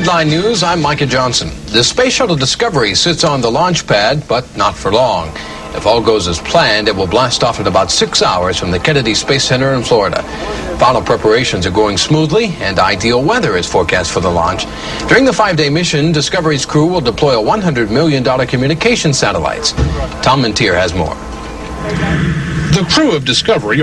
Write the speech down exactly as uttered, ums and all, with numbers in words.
Headline News, I'm Micah Johnson. The Space Shuttle Discovery sits on the launch pad, but not for long. If all goes as planned, it will blast off in about six hours from the Kennedy Space Center in Florida. Final preparations are going smoothly, and ideal weather is forecast for the launch. During the five-day mission, Discovery's crew will deploy a one hundred million dollars communication satellites. Tom Mintier has more. The crew of Discovery